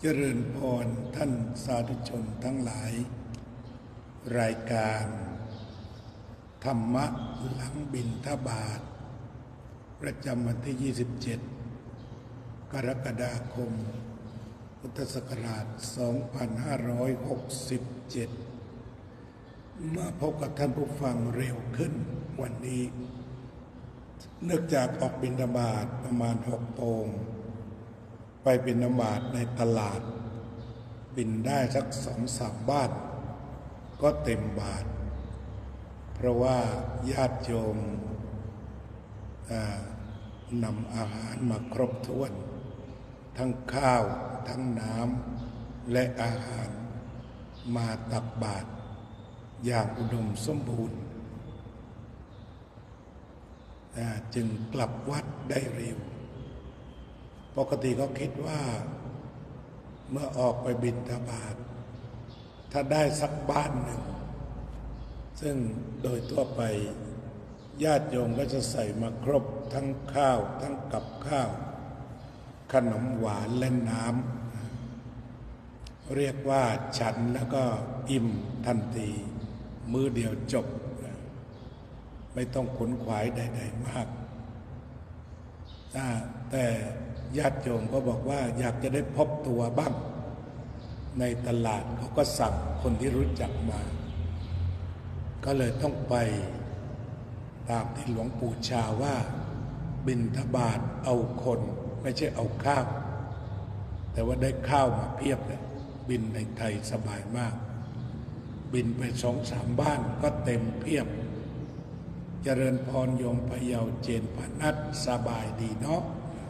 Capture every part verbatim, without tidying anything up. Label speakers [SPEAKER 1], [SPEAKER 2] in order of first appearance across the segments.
[SPEAKER 1] เจริญพรท่านสาธุชนทั้งหลายรายการธรรมะหลังบิณฑบาตประจำวันที่ยี่สิบเจ็ดกรกฎาคมพุทธศักราชสองพันห้าร้อยหกสิบเจ็ดมาพบกับท่านผู้ฟังเร็วขึ้นวันนี้เนื่องจากออกบิณฑบาตประมาณหกโมงไปบิณฑบาตในตลาดบินได้สักสองสามบ้านก็เต็มบาทเพราะว่าญาติโยมนำอาหารมาครบถ้วนทั้งข้าวทั้งน้ำและอาหารมาตักบาตรอย่างอุดมสมบูรณ์จึงกลับวัดได้เร็วปกติเขาคิดว่าเมื่อออกไปบิณฑบาตถ้าได้สักบ้านหนึ่งซึ่งโดยทั่วไปญาติโยมก็จะใส่มาครบทั้งข้าวทั้งกับข้าวขนมหวานและน้ำเรียกว่าฉันแล้วก็อิ่มทันทีมื้อเดียวจบไม่ต้องขนขวายใดๆมากแต่ญาติโยมก็บอกว่าอยากจะได้พบตัวบ้างในตลาดเขาก็สั่งคนที่รู้จักมาก็เลยต้องไปตามที่หลวงปู่ชาว่าบิณฑบาตเอาคนไม่ใช่เอาข้าวแต่ว่าได้ข้าวมาเพียบเลยบินในไทยสบายมากบินไปสองสามบ้านก็เต็มเพียบเจริญพรโยมพะเยาเจนพนัสสบายดีเนาะ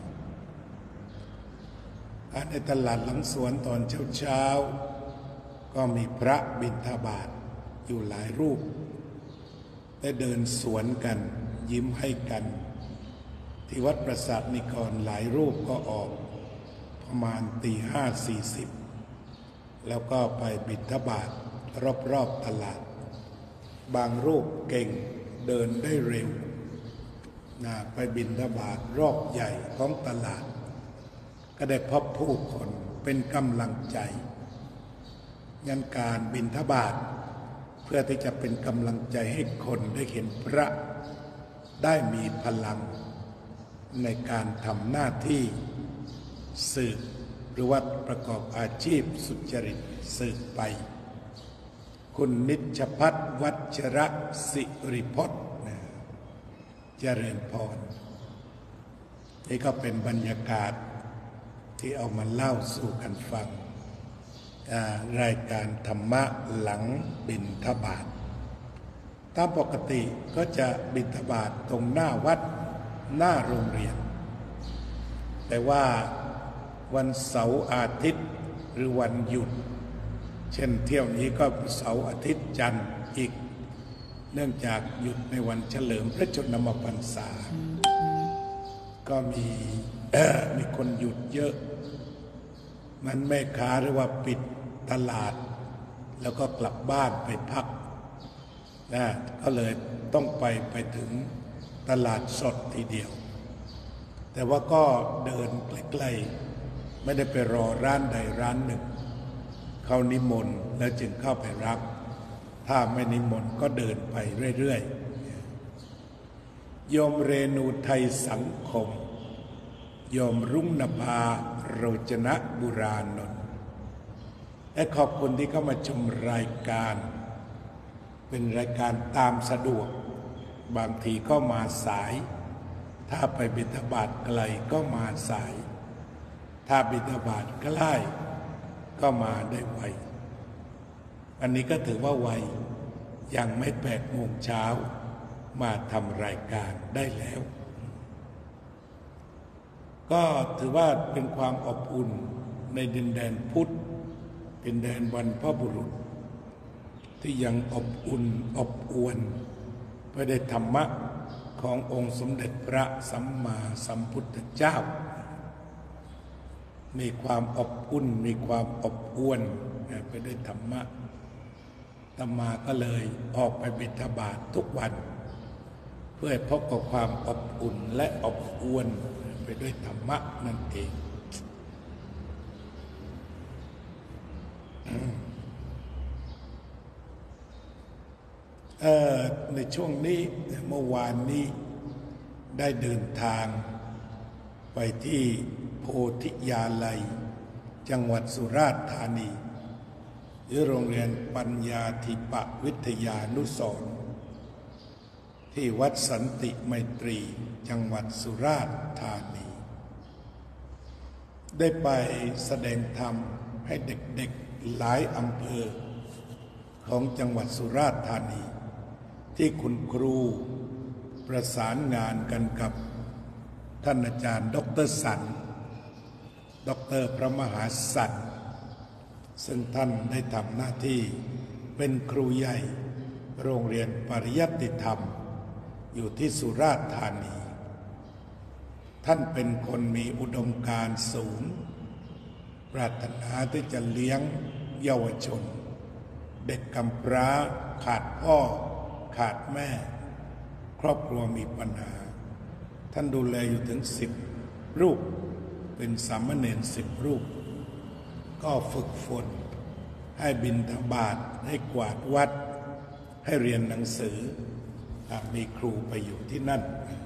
[SPEAKER 1] ในตลาดหลังสวนตอนเช้าๆก็มีพระบิณฑบาตอยู่หลายรูปได้เดินสวนกันยิ้มให้กันที่วัดประสาทนิกรหลายรูปก็ออกประมาณตีห้าสี่สิบแล้วก็ไปบิณฑบาตรอบๆตลาดบางรูปเก่งเดินได้เร็วนะไปบิณฑบาตรอบใหญ่ของตลาดก็ได้พบผู้คนเป็นกำลังใจงั้นการบิณฑบาตเพื่อที่จะเป็นกำลังใจให้คนได้เห็นพระได้มีพลังในการทำหน้าที่สืบหรือว่าประกอบอาชีพสุจริตสืบไปคุณนิชพัฒน์วัชระสิริพจน์เจริญพรนี่ก็เป็นบรรยากาศที่เอามาเล่าสู่กันฟังรายการธรรมะหลังบิณฑบาตตามปกติก็จะบิณฑบาตตรงหน้าวัดหน้าโรงเรียนแต่ว่าวันเสาร์อาทิตย์หรือวันหยุดเช่นเที่ยวนี้ก็เสาร์อาทิตย์จันทร์อีกเนื่องจากหยุดในวันเฉลิมพระชนมพรรษาก็มีมีคนหยุดเยอะมันแม่ค้าหรือว่าปิดตลาดแล้วก็กลับบ้านไปพักนะก็เลยต้องไปไปถึงตลาดสดทีเดียวแต่ว่าก็เดินใกล้ๆไม่ได้ไปรอร้านใดร้านหนึ่งเขานิมนต์แล้วจึงเข้าไปรับถ้าไม่นิมนต์ก็เดินไปเรื่อยๆโยมเรนูไทยสังคมโยมรุ่งนภาโรจนะบุรานนท์และขอบคุณที่เข้ามาชมรายการเป็นรายการตามสะดวกบางทีก็มาสายถ้าไปบิณฑบาตไกลก็มาสายถ้าบิณฑบาตใกล้ก็มาได้ไวอันนี้ก็ถือว่าไวยังไม่แปดโมงเช้ามาทำรายการได้แล้วก็ถือว่าเป็นความอบอุ่นในดินแดนพุทธเป็นแดนบรรพบุรุษที่ยังอบอุ่นอบอวลไปได้วยธรรมะขององค์สมเด็จพระสัมมาสัมพุทธเจ้ามีความอบอุ่นมีความอบอวลไปได้วยธรรมะอาตมาก็เลยออกไปบิณฑบาตทุกวันเพื่อพบกับความอบอุ่นและอบอวลไปด้วยธรรมะนั่นเอง ฉในช่วงนี้เมื่อวานนี้ได้เดินทางไปที่โพธิยาลัยจังหวัดสุราษฎร์ธานีหรือโรงเรียนปัญญาธิปวิทยานุสรณ์ที่วัดสันติไมตรีจังหวัดสุราษฎร์ธานีได้ไปแสดงธรรมให้เด็กๆหลายอำเภอของจังหวัดสุราษฎร์ธานีที่คุณครูประสานงานกันกับท่านอาจารย์ดร.สันดร.พระมหาสันซึ่งท่านได้ทำหน้าที่เป็นครูใหญ่โรงเรียนปริยัติธรรมอยู่ที่สุราษฎร์ธานีท่านเป็นคนมีอุดมการณ์สูงปรารถนาที่จะเลี้ยงเยาวชนเด็กกำพร้าขาดพ่อขาดแม่ครอบครัวมีปัญหาท่านดูแลอยู่ถึงสิบรูปเป็นสามเณรสิบรูปก็ฝึกฝนให้บิณฑบาตให้กวาดวัดให้เรียนหนังสือมีครูไปอยู่ที่นั่น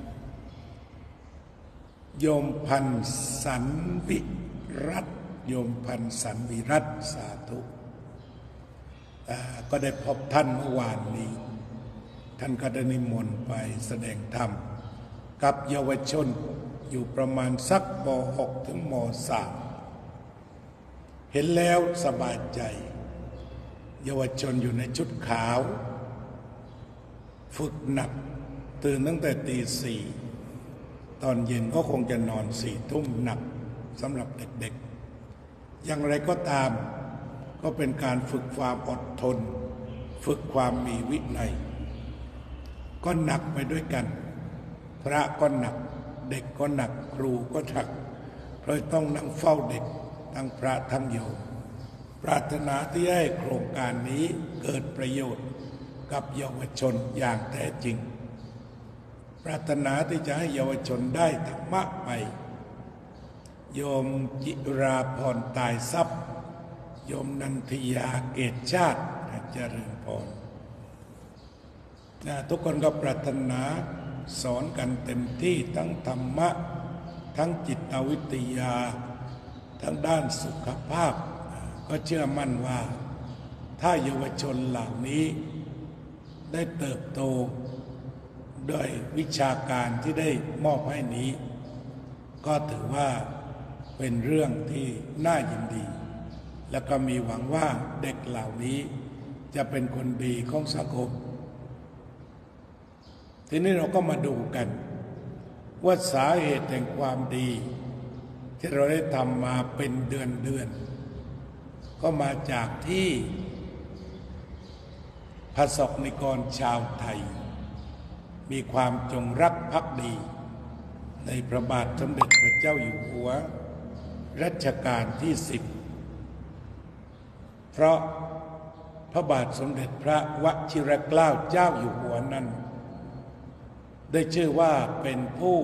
[SPEAKER 1] โยมพันสันวิรัตโยมพันสันวิรัตสาธุก็ได้พบท่านเมื่อวานนี้ท่านก็ได้นิมนต์ไปแสดงธรรมกับเยาวชนอยู่ประมาณสักม.หก ถึงม.สาม เห็นแล้วสบายใจเยาวชนอยู่ในชุดขาวฝึกหนักตื่นตั้งแต่ตีสี่ตอนเย็นก็คงจะนอนสี่ทุ่มหนักสำหรับเด็กๆอย่างไรก็ตามก็เป็นการฝึกความอดทนฝึกความมีวินัยก็หนักไปด้วยกันพระก็หนักเด็กก็หนักครูก็หนักเพราะต้องนั่งเฝ้าเด็กทั้งพระทั้งโยมปรารถนาที่ให้โครงการนี้เกิดประโยชน์กับเยาวชนอย่างแท้จริงปรารถนาที่จะให้เยาวชนได้ธรรมะไปโยมจิราพรตายทรัพย์โยมนันทยาเกตชาติเจริญพรทุกคนก็ปรารถนาสอนกันเต็มที่ทั้งธรรมะทั้งจิตวิทยาทั้งด้านสุขภาพก็เชื่อมั่นว่าถ้าเยาวชนเหล่านี้ได้เติบโตด้วยวิชาการที่ได้มอบให้นี้ก็ถือว่าเป็นเรื่องที่น่ายินดีและก็มีหวังว่าเด็กเหล่านี้จะเป็นคนดีของสังคมทีนี้เราก็มาดูกันว่าสาเหตุแห่งความดีที่เราได้ทำมาเป็นเดือนเดือนก็มาจากที่พระสงฆ์นิกรชาวไทยมีความจงรักภักดีในพระบาทสมเด็จพระเจ้าอยู่หัวรัชกาลที่สิบเพราะพระบาทสมเด็จพระวชิรเกล้าเจ้าอยู่หัวนั้นได้ชื่อว่าเป็นผู้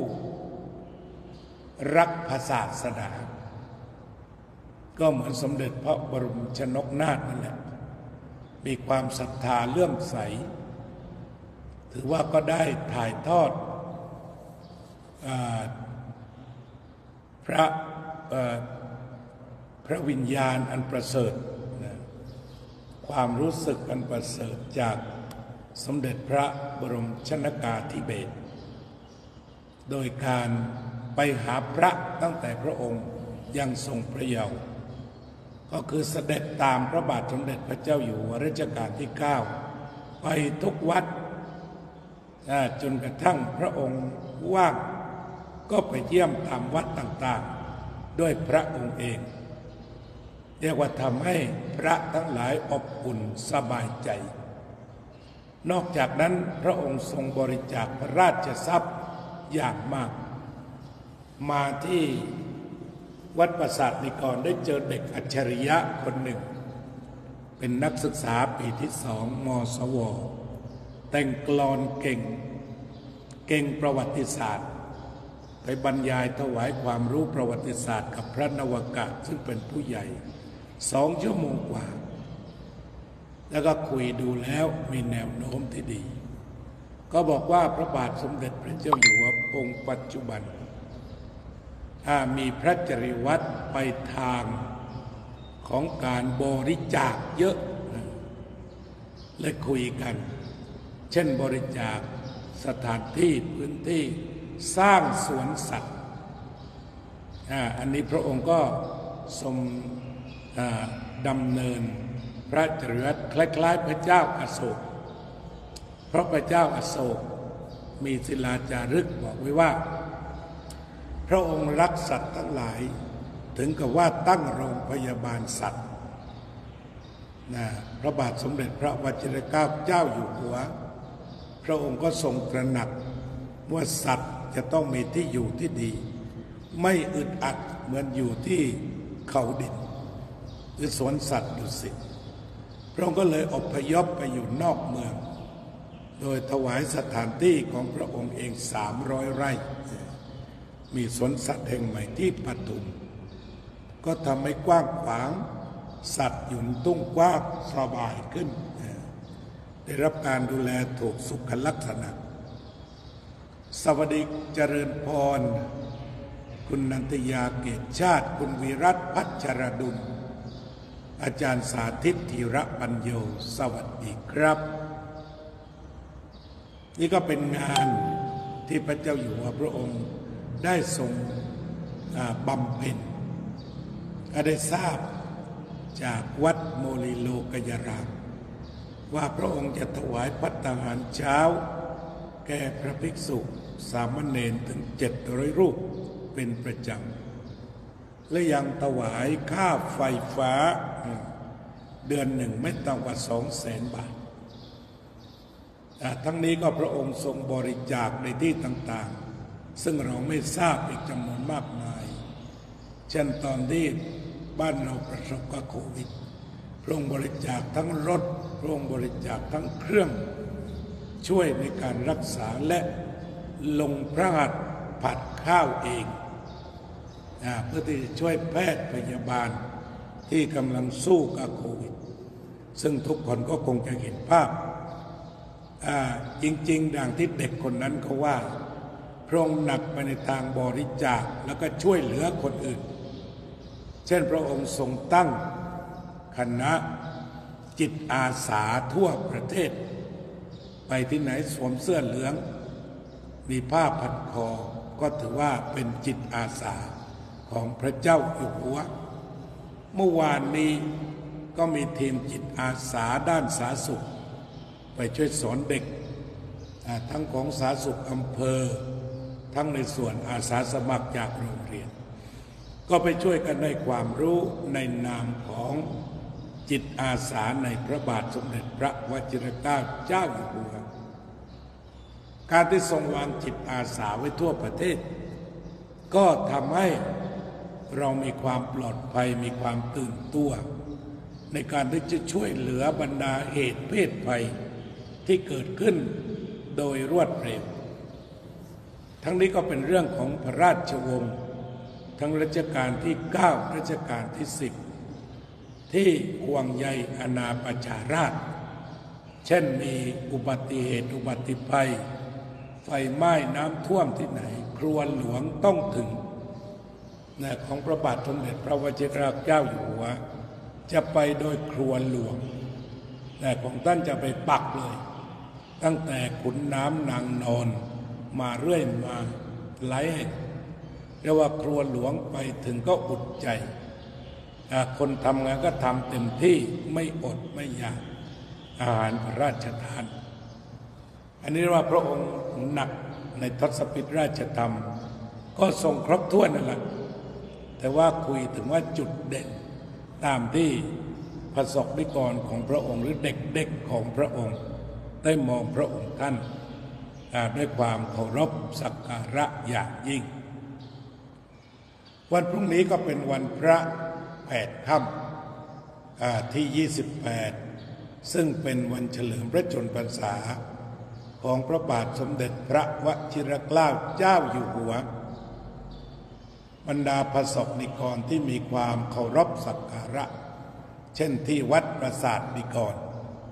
[SPEAKER 1] รักพระศาสนาก็เหมือนสมเด็จพระบรมชนกนาถนั่นแหละมีความศรัทธาเลื่อมใสถือว่าก็ได้ถ่ายทอดพระพระวิญญาณอันประเสริฐความรู้สึกอันประเสริฐจากสมเด็จพระบรมชนกาธิเบศรโดยการไปหาพระตั้งแต่พระองค์ยังทรงพระเยาว์ก็คือเสด็จตามพระบาทสมเด็จพระเจ้าอยู่หัวรัชกาลที่เก้าไปทุกวัดจนกระทั่งพระองค์ว่างก็ไปเยี่ยมตามวัดต่างๆด้วยพระองค์เองเรียกว่าทำให้พระทั้งหลายอบอุ่นสบายใจนอกจากนั้นพระองค์ทรงบริจาคพระราชทรัพย์อย่างมากมาที่วัดปราสาทนิกรได้เจอเด็กอัจฉริยะคนหนึ่งเป็นนักศึกษาปีที่สองมสวแต่งกลอนเก่งเก่งประวัติศาสตร์ไปบรรยายถวายความรู้ประวัติศาสตร์กับพระนวากะซึ่งเป็นผู้ใหญ่สองชั่วโมงกว่าแล้วก็คุยดูแล้วมีแนวโน้มที่ดีก็บอกว่าพระบาทสมเด็จพระเจ้าอยู่หัวองค์ปัจจุบันมีพระจริยวัตรไปทางของการบริจาคเยอะและคุยกันเช่นบริจาคสถานที่พื้นที่สร้างสวนสัตว์อันนี้พระองค์ก็ทรงดำเนินพระจริยวัตรคล้ายๆพระเจ้าอโศกเพราะพระเจ้าอโศกมีศิลาจารึกบอกไว้ว่าพระองค์รักสัตว์ทั้งหลายถึงกับว่าตั้งโรงพยาบาลสัตว์นะพระบาทสมเด็จพระวชิรเกล้าเจ้าอยู่หัวพระองค์ก็ทรงตระหนักว่าสัตว์จะต้องมีที่อยู่ที่ดีไม่อึดอัดเหมือนอยู่ที่เขาดินหรือสวนสัตว์ดุสิตพระองค์ก็เลยอพยพไปอยู่นอกเมืองโดยถวายสถานที่ของพระองค์เองสามร้อยไร่มีสวนสัตว์แห่งใหม่ที่ปทุมก็ทำให้กว้างขวางสัตว์หยุนตุ้งกว้างสบายขึ้นได้รับการดูแลถูกสุขลักษณะสวัสดีเจริญพรคุณนันทยาเกตชาติคุณวิรัตพัชรดุลอาจารย์สาธิตธีระปัญโยสวัสดีครับนี่ก็เป็นงานที่พระเจ้าอยู่หัวพระองค์ได้ทรงบำเพ็ญก็ได้ทราบจากวัดโมลิโลกยรามว่าพระองค์จะถวายภัตตาหารเช้าแก่พระภิกษุสามเณรถึงเจ็ดร้อยรูปเป็นประจำและยังถวายค่าไฟฟ้าเดือนหนึ่งไม่ต่ำกว่าสองแสนบาททั้งนี้ก็พระองค์ทรงบริจาคในที่ต่างๆซึ่งเราไม่ทราบอีกจำนวนมากมายเช่นตอนที่บ้านเราประสบกับโควิดพระองค์บริจาคทั้งรถพระองค์บริจาคทั้งเครื่องช่วยในการรักษาและลงพระหัตถ์ผัดข้าวเองเพื่อที่จะช่วยแพทย์พยาบาลที่กำลังสู้กับโควิดซึ่งทุกคนก็คงจะเห็นภาพจริงๆดังที่เด็กคนนั้นเขาว่าพระองค์หนักไปในทางบริจาคแล้วก็ช่วยเหลือคนอื่นเช่นพระองค์ทรงตั้งคณะจิตอาสาทั่วประเทศไปที่ไหนสวมเสื้อเหลืองมีผ้าพันคอก็ถือว่าเป็นจิตอาสาของพระเจ้าอยู่หัวเมื่อวานนี้ก็มีทีมจิตอาสาด้านสาธารณสุขไปช่วยสอนเด็กทั้งของสาธารณสุขอำเภอทั้งในส่วนอาสาสมัครจากโรงเรียนก็ไปช่วยกันให้ความรู้ในนามของจิตอาสาในพระบาทสมเด็จพระวชิรเกล้าเจ้าอยู่หัวการที่ทรงวางจิตอาสาไว้ทั่วประเทศก็ทำให้เรามีความปลอดภัยมีความตื่นตัวในการที่จะช่วยเหลือบรรดาเหตุเพศภัยที่เกิดขึ้นโดยรวดเร็วทั้งนี้ก็เป็นเรื่องของพระราชวงศ์ทั้งรัชกาลที่เก้ารัชกาลที่สิบที่ห่วงใยอาณาประชาราษฎร์เช่นมีอุบัติเหตุอุบัติภัยไฟไหม้น้ำท่วมที่ไหนครัวหลวงต้องถึงนะของพระบาทสมเด็จพระวชิรเกล้าอยู่หัวจะไปโดยครัวหลวงแต่ของท่านจะไปปักเลยตั้งแต่ขุนน้ำนางนอนมาเรื่อยมาหลายแห่งเรียกว่าครัวหลวงไปถึงก็อุดใจคนทำงานก็ทำเต็มที่ไม่อดไม่อยากอาหารพระราชทานอันนี้ว่าพระองค์หนักในทศพิธราชธรรมก็ทรงครบถ้วนนั่นแหละแต่ว่าคุยถึงว่าจุดเด่นตามที่พระสกนิกรของพระองค์หรือเด็กๆของพระองค์ได้มองพระองค์ท่านด้วยความเคารพสักการะอย่างยิ่งวันพรุ่งนี้ก็เป็นวันพระแปดค่ำที่ยี่สิบแปดซึ่งเป็นวันเฉลิมพระชนมพรรษาของพระบาทสมเด็จพระวชิรเกล้าเจ้าอยู่หัวบรรดาพระสกนิกรที่มีความเคารพสักการะเช่นที่วัดปราสาทนิกร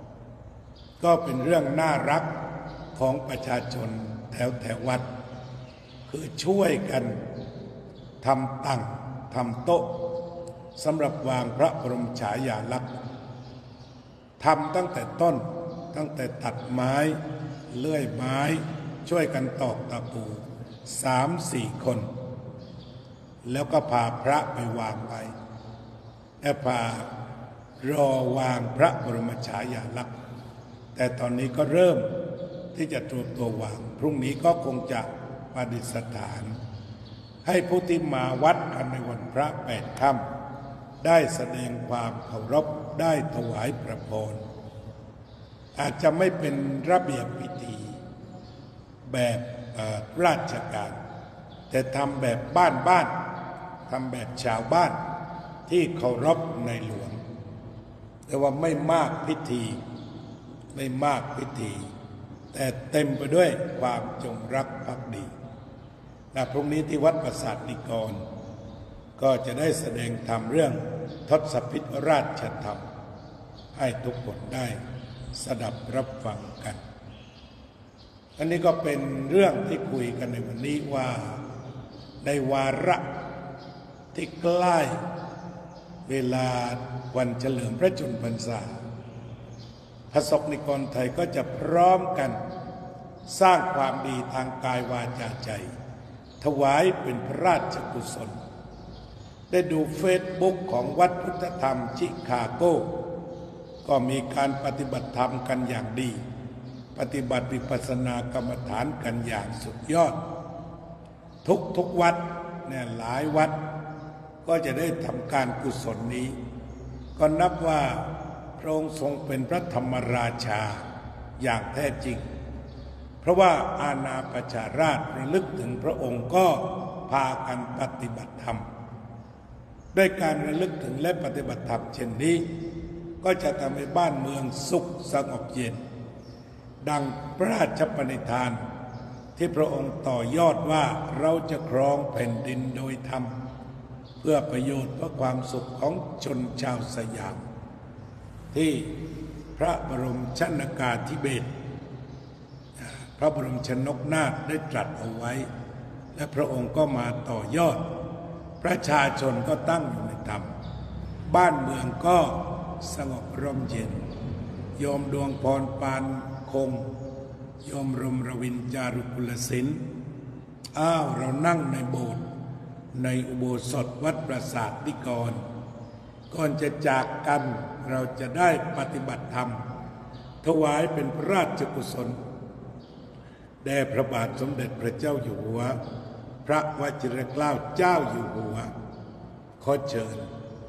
[SPEAKER 1] ก็เป็นเรื่องน่ารักของประชาชนแถวแถววัดคือช่วยกันทำตั้งทำโต๊ะสำหรับวางพระบรมฉายาลักษณ์ทำตั้งแต่ต้นตั้งแต่ตัดไม้เลื่อยไม้ช่วยกันตอกตะปูสามสี่คนแล้วก็พาพระไปวางไว้และพารอวางพระบรมฉายาลักษณ์แต่ตอนนี้ก็เริ่มที่จะตัวตัววางพรุ่งนี้ก็คงจะประดิษฐานให้ผู้ที่มาวัดกันในวันพระแปดค่ำได้แสดงความเคารพได้ถวายพระพรอาจจะไม่เป็นระเบียบพิธีแบบราชการแต่ทำแบบบ้านบ้านทำแบบชาวบ้านที่เคารพในหลวงแต่ว่าไม่มากพิธีไม่มากพิธีแต่เต็มไปด้วยความจงรักภักดีและพรุ่งนี้ที่วัดประสาทนิกรก็จะได้แสดงธรรมเรื่องทศพิธราชธรรมให้ทุกคนได้สดับรับฟังกันอันนี้ก็เป็นเรื่องที่คุยกันในวันนี้ว่าในวาระที่ใกล้เวลาวันเฉลิมพระชนมพรรษาพระสงฆ์นิกรไทยก็จะพร้อมกันสร้างความดีทางกายวาจาใจถวายเป็นพระราชกุศลได้ดูเฟซบุ๊กของวัดพุทธธรรมชิคาโกก็มีการปฏิบัติธรรมกันอย่างดีปฏิบัติวิปัสสนากรรมฐานกันอย่างสุดยอดทุกทุกวัดเนี่ยหลายวัดก็จะได้ทำการกุศลนี้ก็นับว่าพระองค์ทรงเป็นพระธรรมราชาอย่างแท้จริงเพราะว่าอาณาประชาราชระลึกถึงพระองค์ก็พากันปฏิบัติธรรมด้วยการระลึกถึงและปฏิบัติธรรมเช่นนี้ก็จะทำให้บ้านเมืองสุขสงบเย็นดังพระราชปณิธานที่พระองค์ต่อยอดว่าเราจะครองแผ่นดินโดยธรรมเพื่อประโยชน์เพื่อความสุขของชนชาวสยามที่พระบรมชนกาธิเบศรพระบรมชนกนาถได้ตรัสเอาไว้และพระองค์ก็มาต่อยอดประชาชนก็ตั้งอยู่ในธรรมบ้านเมืองก็สงบร่มเย็นโยมดวงพรปานคงโยมรมรวินจารุกุลศิลป์อ้าวเรานั่งในโบสถ์ในอุโบสถวัดปราสาทนิกรก่อนจะจากกันเราจะได้ปฏิบัติธรรมถวายเป็นพระราชกุศลแด่พระบาทสมเด็จพระเจ้าอยู่หัวพระวชิรเกล้าเจ้าอยู่หัวขอเชิญ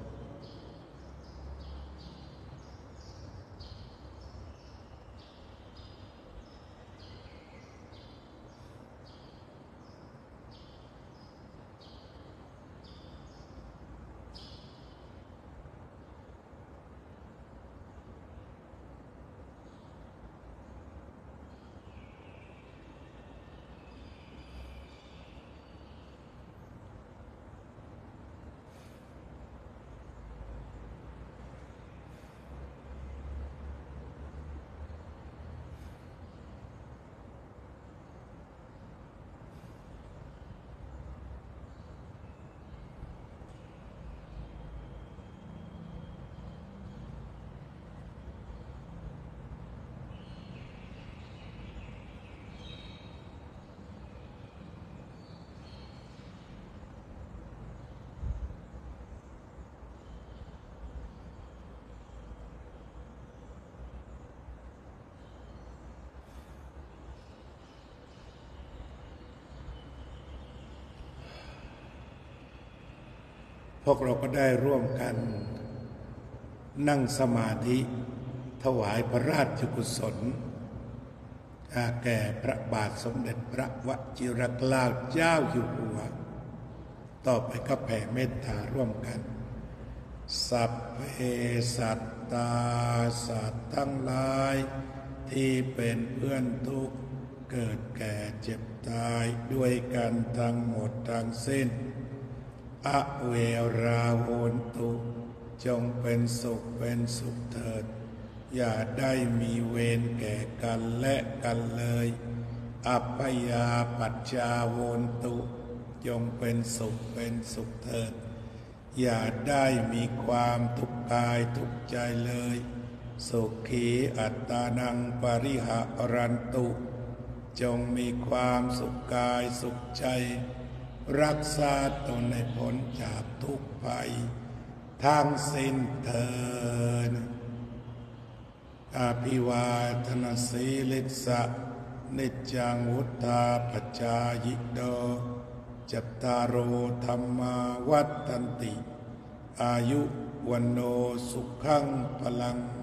[SPEAKER 1] พวกเราก็ได้ร่วมกันนั่งสมาธิถวายพระราชกุศลแก่พระบาทสมเด็จพระวชิรเกล้าเจ้าอยู่หัวต่อไปก็แผ่เมตตาร่วมกันสัพเพสัตตาสัตว์ทั้งหลายที่เป็นเพื่อนทุกข์เกิดแก่เจ็บตายด้วยกันทั้งหมดทั้งสิ้นอเวราโหนตุจงเป็นสุขเป็นสุขเถิดอย่าได้มีเวรแก่กันและกันเลยอัปปยาปัจจาโวนตุจงเป็นสุขเป็นสุขเถิดอย่าได้มีความทุกข์กายทุกข์ใจเลยสุขีอัตตานังปริหะรันตุจงมีความสุขกายสุขใจรักษาตนในพ้นจากทุกข์ภัยทั้งสิ้นเถิดอภิวาทนาสีลิสะนิจจังวุฒาปจายิโดจัตตารโอธรรมาวัฏฏันติอายุวันโนสุขังพลัง